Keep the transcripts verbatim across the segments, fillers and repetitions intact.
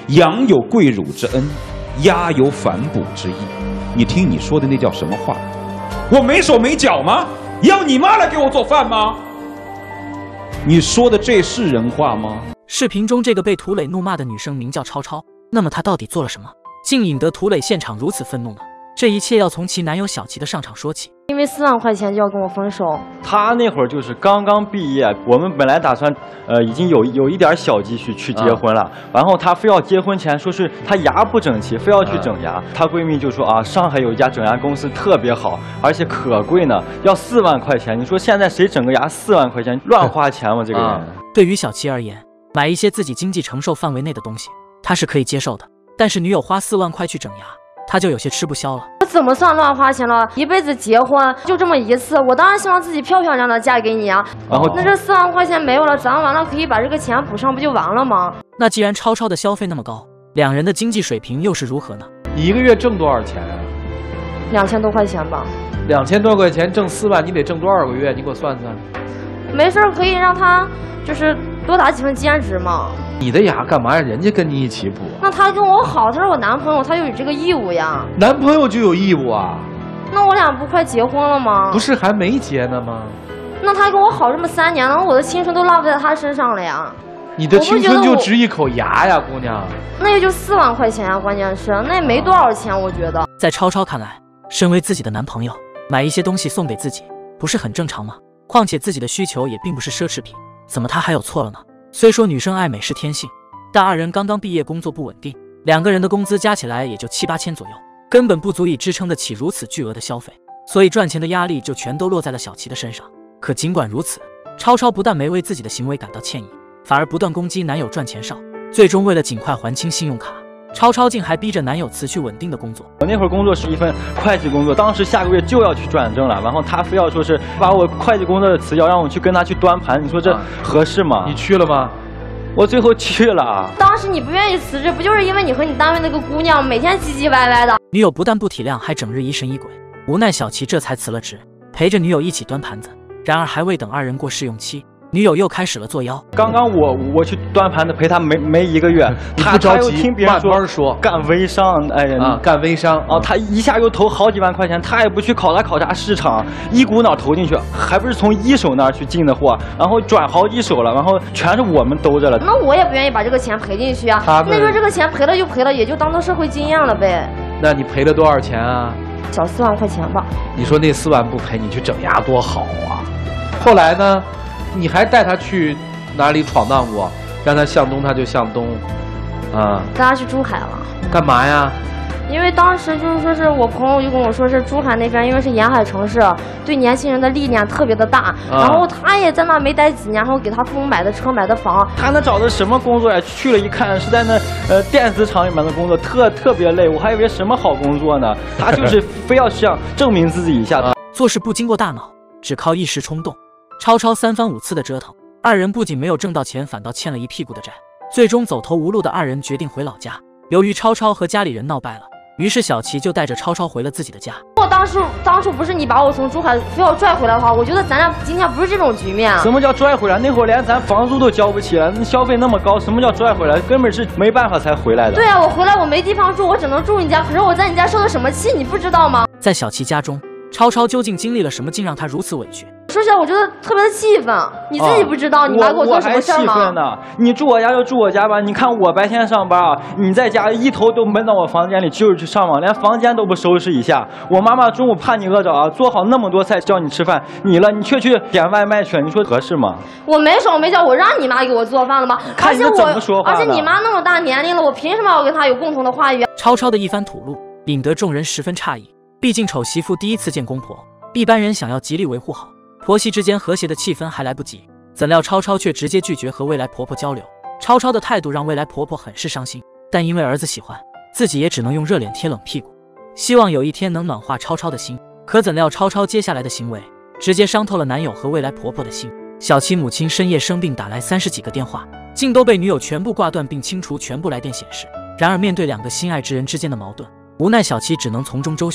羊有跪乳之恩，鸦有反哺之义。你听你说的那叫什么话？我没手没脚吗？要你妈来给我做饭吗？你说的这是人话吗？ 视频中这个被涂磊怒骂的女生名叫超超，那么她到底做了什么，竟引得涂磊现场如此愤怒呢？这一切要从其男友小齐的上场说起。 因为四万块钱就要跟我分手。 他那会儿就是刚刚毕业，我们本来打算，呃，已经有有一点小积蓄去结婚了，啊、然后他非要结婚前说是他牙不整齐，非要去整牙。啊、她闺蜜就说啊，上海有一家整牙公司特别好，而且可贵呢，要四万块钱。你说现在谁整个牙四万块钱，乱花钱吗？这个人。啊、 对于小齐而言，买一些自己经济承受范围内的东西，他是可以接受的，但是女友花四万块去整牙，他就有些吃不消了。 我怎么算乱花钱了？一辈子结婚就这么一次，我当然希望自己漂漂亮亮的嫁给你啊。然后那这四万块钱没有了，咱完了可以把这个钱补上，不就完了吗？ 那既然超超的消费那么高，两人的经济水平又是如何呢？ 你一个月挣多少钱啊？ 两千多块钱吧。 两千多块钱挣四万，你得挣多少个月？你给我算算。 没事，可以让他就是多打几份兼职嘛。 你的牙干嘛呀？人家跟你一起补。 那他跟我好，他是我男朋友，他就有这个义务呀。 男朋友就有义务啊？ 那我俩不快结婚了吗？ 不是还没结呢吗？ 那他跟我好这么三年了，我的青春都浪费在他身上了呀。 你的青春就值一口牙呀，姑娘。 那也就四万块钱啊，关键是那也没多少钱，我觉得。 在超超看来，身为自己的男朋友，买一些东西送给自己，不是很正常吗？况且自己的需求也并不是奢侈品，怎么他还有错了呢？虽说女生爱美是天性，但二人刚刚毕业，工作不稳定，两个人的工资加起来也就七八千左右，根本不足以支撑得起如此巨额的消费，所以赚钱的压力就全都落在了小齐的身上。可尽管如此，超超不但没为自己的行为感到歉意，反而不断攻击男友赚钱少。最终为了尽快还清信用卡，超超竟还逼着男友辞去稳定的工作。 我那会儿工作是一份会计工作，当时下个月就要去转正了，然后他非要说是把我会计工作的辞掉，让我去跟他去端盘，你说这合适吗？ 你去了吗？ 我最后去了。 当时你不愿意辞职，不就是因为你和你单位那个姑娘每天唧唧歪歪的？ 女友不但不体谅，还整日疑神疑鬼，无奈小齐这才辞了职，陪着女友一起端盘子。然而还未等二人过试用期，女友又开始了作妖。 刚刚我我去端盘子陪他没没一个月，他不着急， 听别人说慢慢说干微商，哎呀、 啊，干微商啊，他一下又投好几万块钱，他也不去考察考察市场，一股脑投进去，还不是从一手那儿去进的货，然后转好几手了，然后全是我们兜着了。 那我也不愿意把这个钱赔进去啊。那说这个钱赔了就赔了，也就当做社会经验了呗。 那你赔了多少钱啊？ 小四万块钱吧。 你说那四万不赔，你去整牙多好啊！后来呢？你还带他去哪里闯荡过？让他向东他就向东，啊！ 带他去珠海了。 干嘛呀？ 因为当时就是说是我朋友就跟我说是珠海那边，因为是沿海城市，对年轻人的历练特别的大。啊、然后他也在那没待几年，然后给他父母买的车买的房。 他那找的什么工作呀？去了一看是在那呃电子厂里面的工作，特特别累。我还以为什么好工作呢？他就是非要想证明自己一下。 做事不经过大脑，只靠一时冲动。超超三番五次的折腾，二人不仅没有挣到钱，反倒欠了一屁股的债。最终走投无路的二人决定回老家。由于超超和家里人闹掰了，于是小齐就带着超超回了自己的家。 我当时当初不是你把我从珠海非要拽回来的话，我觉得咱俩今天不是这种局面。 什么叫拽回来？那会儿连咱房租都交不起了，消费那么高，什么叫拽回来？根本是没办法才回来的。 对啊，我回来我没地方住，我只能住你家。可是我在你家受的什么气，你不知道吗？ 在小齐家中，超超究竟经历了什么，竟让他如此委屈？ 说起来，我觉得特别的气愤。你自己不知道，啊、你妈给我做什么事儿吗？ 我还气愤呢！你住我家就住我家吧。你看我白天上班啊，你在家一头都闷到我房间里，就是去上网，连房间都不收拾一下。我妈妈中午怕你饿着啊，做好那么多菜叫你吃饭，你了你却去点外卖去，你说合适吗？ 我没手没脚，我让你妈给我做饭了吗？ 看你怎么说话。 而且你妈那么大年龄了，我凭什么要跟她有共同的话语？ 超超的一番吐露，引得众人十分诧异。毕竟丑媳妇第一次见公婆，一般人想要极力维护好婆媳之间和谐的气氛还来不及，怎料超超却直接拒绝和未来婆婆交流。超超的态度让未来婆婆很是伤心，但因为儿子喜欢，自己也只能用热脸贴冷屁股，希望有一天能暖化超超的心。可怎料超超接下来的行为，直接伤透了男友和未来婆婆的心。小齐母亲深夜生病打来三十几个电话，竟都被女友全部挂断并清除全部来电显示。然而面对两个心爱之人之间的矛盾，无奈小齐只能从中周旋，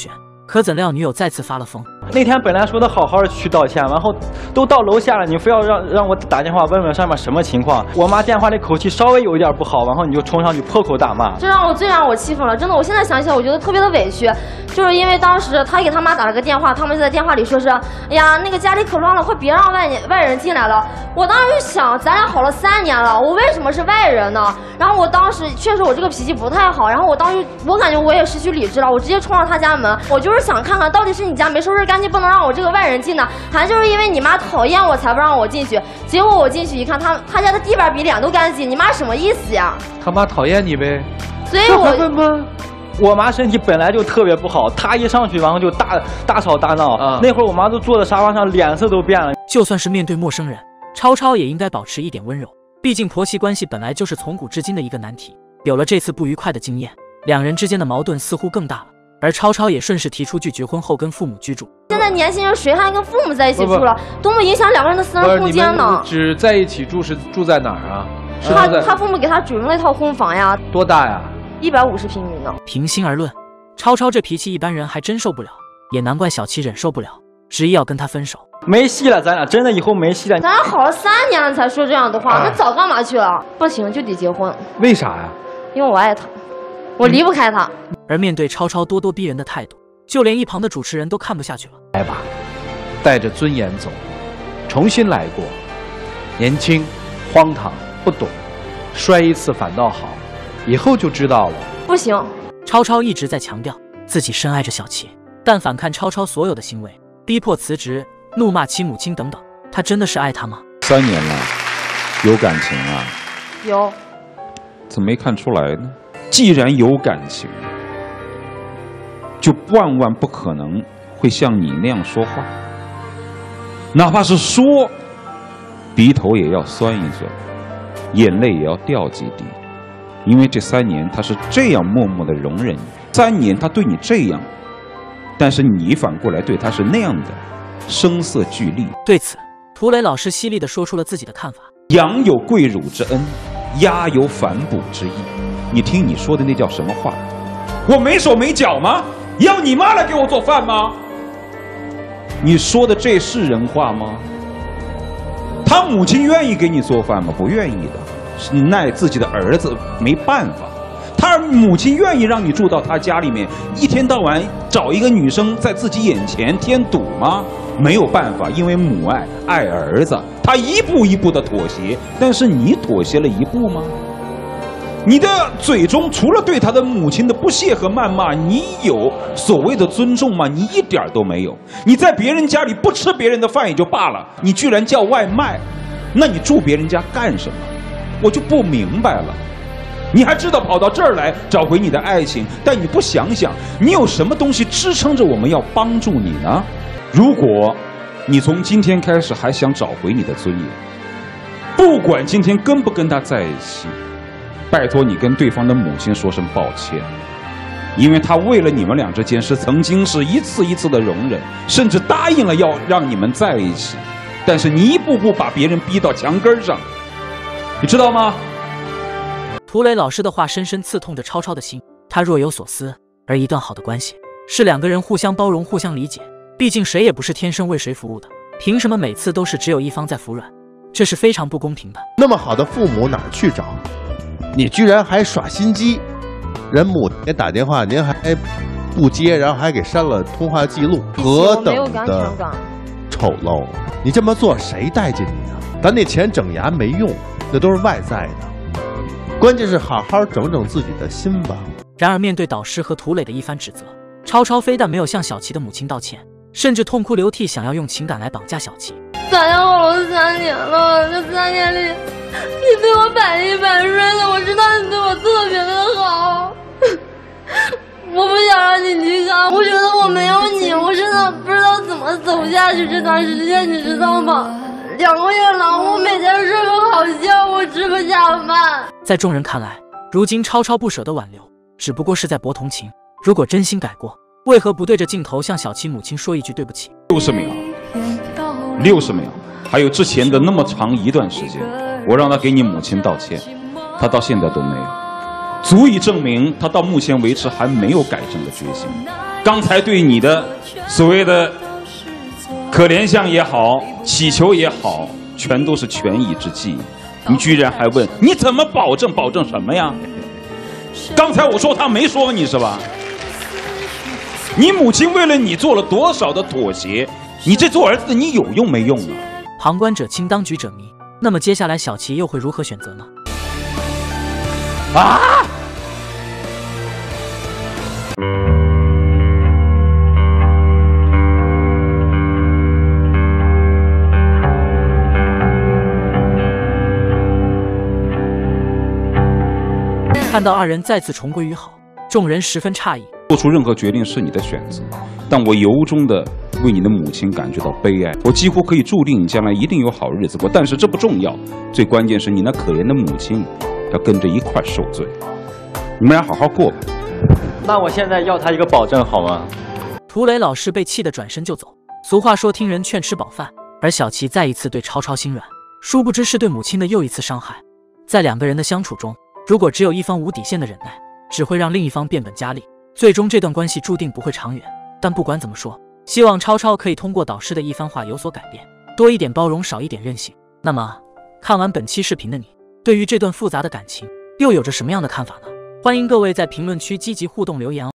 可怎料女友再次发了疯。 那天本来说的好好的去道歉，然后都到楼下了，你非要让让我打电话问问上面什么情况。我妈电话里口气稍微有一点不好，然后你就冲上去破口大骂。 这让我最让我气愤了，真的，我现在想起来我觉得特别的委屈，就是因为当时他给他妈打了个电话，他们就在电话里说是，哎呀，那个家里可乱了，快别让外外人进来了。我当时想，咱俩好了三年了，我为什么是外人呢？然后我当时确实我这个脾气不太好，然后我当时我感觉我也失去理智了，我直接冲上他家门，我就是想看看到底是你家没收拾干净，不能让我这个外人进呢，还就是因为你妈讨厌我才不让我进去。结果我进去一看，他他家的地板比脸都干净，你妈什么意思呀？ 他妈讨厌你呗？ 所以我问吗？ 我妈身体本来就特别不好，她一上去然后就大大吵大闹。啊、那会儿我妈都坐在沙发上，脸色都变了。 就算是面对陌生人，超超也应该保持一点温柔，毕竟婆媳关系本来就是从古至今的一个难题。有了这次不愉快的经验，两人之间的矛盾似乎更大了。而超超也顺势提出拒绝婚后跟父母居住。 现在年轻人谁还跟父母在一起住了？多么影响两个人的私人空间呢？ 只在一起住是住在哪儿啊？ 是他他父母给他主用了一套婚房呀。 多大呀？ 一百五十平米呢。 平心而论，超超这脾气一般人还真受不了，也难怪小七忍受不了，执意要跟他分手。 没戏了，咱俩真的以后没戏了。 咱俩好了三年了才说这样的话，那早干嘛去了？不行，就得结婚。 为啥呀？ 因为我爱他。我离不开他。 而面对超超咄咄逼人的态度，就连一旁的主持人都看不下去了。 来吧，带着尊严走，重新来过。年轻、荒唐、不懂，摔一次反倒好，以后就知道了。 不行， 超超一直在强调自己深爱着小七，但反看超超所有的行为，逼迫辞职、怒骂其母亲等等，他真的是爱他吗？ 三年了，有感情啊？ 有。 怎么没看出来呢？既然有感情，就万万不可能会像你那样说话，哪怕是说，鼻头也要酸一酸，眼泪也要掉几滴，因为这三年他是这样默默的容忍你，三年他对你这样，但是你反过来对他是那样的声色俱厉。 对此，涂磊老师犀利地说出了自己的看法： 养有跪乳之恩，鸦有反哺之意。你听你说的那叫什么话？我没手没脚吗？要你妈来给我做饭吗？你说的这是人话吗？他母亲愿意给你做饭吗？不愿意的，是奈自己的儿子没办法。他母亲愿意让你住到他家里面，一天到晚找一个女生在自己眼前添堵吗？没有办法，因为母爱爱儿子，他一步一步的妥协。但是你妥协了一步吗？你的嘴中除了对他的母亲的不屑和谩骂，你有所谓的尊重吗？你一点都没有。你在别人家里不吃别人的饭也就罢了，你居然叫外卖，那你住别人家干什么？我就不明白了。你还知道跑到这儿来找回你的爱情，但你不想想，你有什么东西支撑着我们要帮助你呢？如果你从今天开始还想找回你的尊严，不管今天跟不跟他在一起，拜托你跟对方的母亲说声抱歉，因为他为了你们俩之间是曾经是一次一次的容忍，甚至答应了要让你们在一起，但是你一步步把别人逼到墙根上，你知道吗？ 涂磊老师的话深深刺痛着超超的心，他若有所思。而一段好的关系是两个人互相包容、互相理解，毕竟谁也不是天生为谁服务的，凭什么每次都是只有一方在服软？这是非常不公平的。 那么好的父母哪儿去找？你居然还耍心机，人母给打电话您还不接，然后还给删了通话记录，何等的丑陋！你这么做谁待见你啊？咱那钱整牙没用，那都是外在的，关键是好好整整自己的心吧。 然而面对导师和涂磊的一番指责，超超非但没有向小琪的母亲道歉，甚至痛哭流涕，想要用情感来绑架小琪。 咱俩好了三年了，这三年里，你对我百依百顺的，我知道你对我特别的好。我不想让你离开，我觉得我没有你，我真的不知道怎么走下去。这段时间你知道吗？两个月了，我每天睡不好觉，我吃不下饭。 在众人看来，如今超超不舍得挽留，只不过是在博同情。如果真心改过，为何不对着镜头向小琪母亲说一句对不起？ 六十秒。六十秒，还有之前的那么长一段时间，我让他给你母亲道歉，他到现在都没有。 足以证明他到目前为止还没有改正的决心。刚才对你的所谓的可怜相也好，乞求也好，全都是权宜之计。你居然还问你怎么保证？保证什么呀？刚才我说他没说你是吧？你母亲为了你做了多少的妥协？你这做儿子的你有用没用啊？ 旁观者清，当局者迷。那么接下来小琪又会如何选择呢？ 啊！ 看到二人再次重归于好，众人十分诧异。 做出任何决定是你的选择，但我由衷的为你的母亲感觉到悲哀。我几乎可以注定你将来一定有好日子过，但是这不重要，最关键是你那可怜的母亲要跟着一块受罪。你们俩好好过吧。 那我现在要他一个保证好吗？ 涂磊老师被气得转身就走。俗话说听人劝吃饱饭，而小琪再一次对超超心软，殊不知是对母亲的又一次伤害。在两个人的相处中，如果只有一方无底线的忍耐，只会让另一方变本加厉，最终这段关系注定不会长远。但不管怎么说，希望超超可以通过导师的一番话有所改变，多一点包容，少一点任性。那么看完本期视频的你，对于这段复杂的感情又有着什么样的看法呢？欢迎各位在评论区积极互动留言哦。